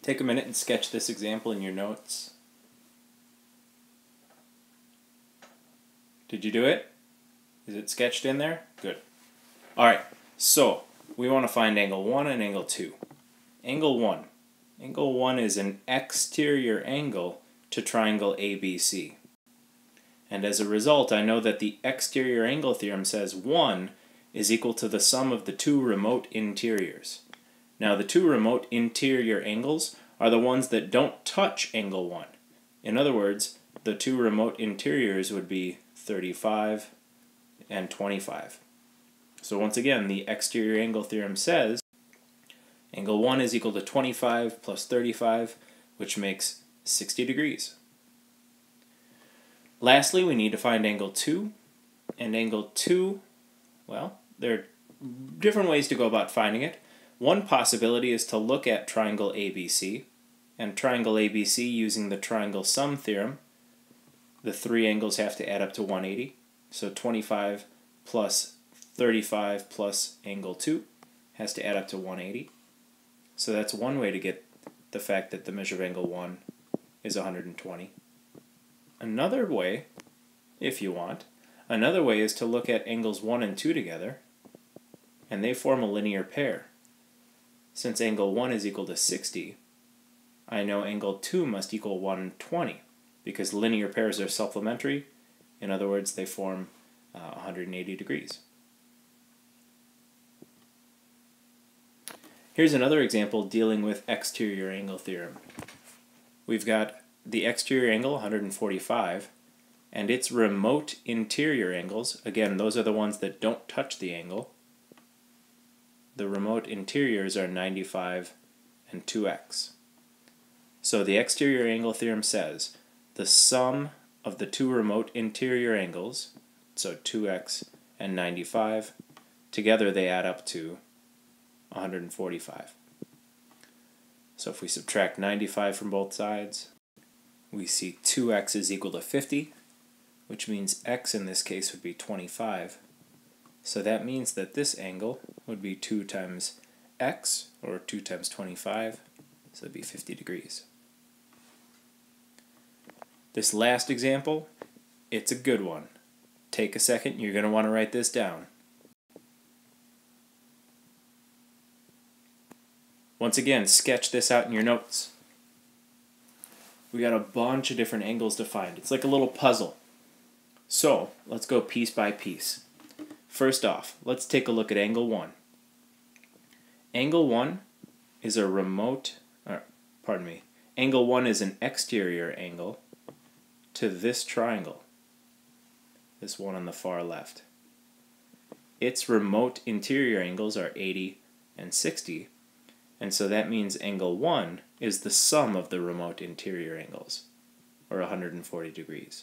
Take a minute and sketch this example in your notes. Did you do it? Is it sketched in there? Good. Alright, so we want to find angle 1 and angle 2. Angle 1. Angle 1 is an exterior angle to triangle ABC. And as a result, I know that the exterior angle theorem says 1 is equal to the sum of the two remote interiors. Now the two remote interior angles are the ones that don't touch angle 1. In other words, the two remote interiors would be 35 and 25. So once again, the exterior angle theorem says angle 1 is equal to 25 plus 35, which makes 60 degrees. Lastly, we need to find angle 2. And angle 2, well, there are different ways to go about finding it. One possibility is to look at triangle ABC, and triangle ABC using the triangle sum theorem. The three angles have to add up to 180. So 25 plus 35 plus angle 2 has to add up to 180. So that's one way to get the fact that the measure of angle 1 is 120. Another way, if you want, another way is to look at angles 1 and 2 together, and they form a linear pair. Since angle 1 is equal to 60, I know angle 2 must equal 120, because linear pairs are supplementary. In other words, they form 180 degrees. Here's another example dealing with exterior angle theorem. We've got the exterior angle, 145, and its remote interior angles, again, those are the ones that don't touch the angle. The remote interiors are 95 and 2x. So the exterior angle theorem says the sum of the two remote interior angles, so 2x and 95, together they add up to 145. So if we subtract 95 from both sides, we see 2x is equal to 50, which means x in this case would be 25. So that means that this angle would be 2 times x, or 2 times 25, so it'd be 50 degrees. This last example, it's a good one. Take a second, you're going to want to write this down. Once again, sketch this out in your notes. We got a bunch of different angles to find. It's like a little puzzle. So, let's go piece by piece. First off, let's take a look at angle 1. Angle 1 is a angle 1 is an exterior angle to this triangle, this one on the far left. Its remote interior angles are 80 and 60, and so that means angle 1 is the sum of the remote interior angles, or 140 degrees.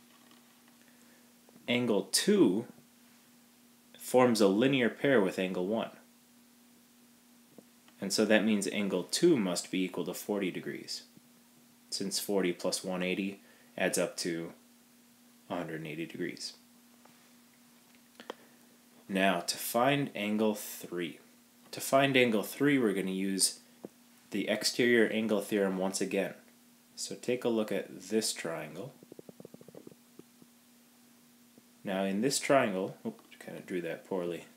Angle 2 forms a linear pair with angle 1. And so that means angle 2 must be equal to 40 degrees, since 40 plus 180 adds up to 180 degrees. Now, to find angle 3. To find angle 3, we're going to use the exterior angle theorem once again. So take a look at this triangle. Now in this triangle, kind of drew that poorly.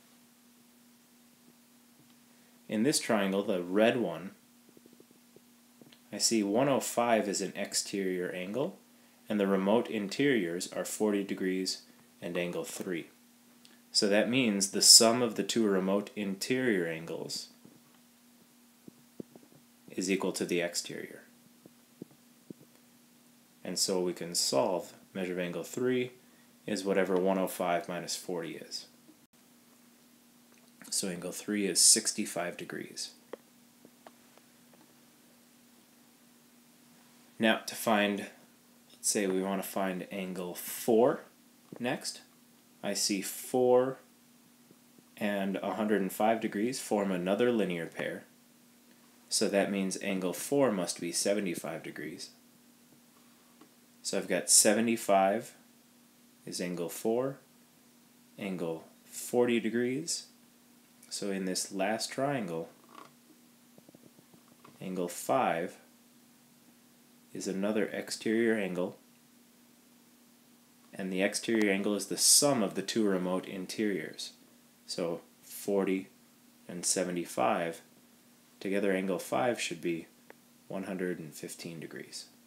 In this triangle, the red one, I see 105 is an exterior angle, and the remote interiors are 40 degrees and angle 3. So that means the sum of the two remote interior angles is equal to the exterior. And so we can solve measure of angle 3 is whatever 105 minus 40 is. So angle 3 is 65 degrees. Now to find, let's say we want to find angle 4 next. I see 4 and 105 degrees form another linear pair. So that means angle 4 must be 75 degrees. So I've got 75 is angle 4, angle 40 degrees. So in this last triangle, Angle 5 is another exterior angle, and the exterior angle is the sum of the two remote interiors. So 40 and 75, together angle 5 should be 115 degrees.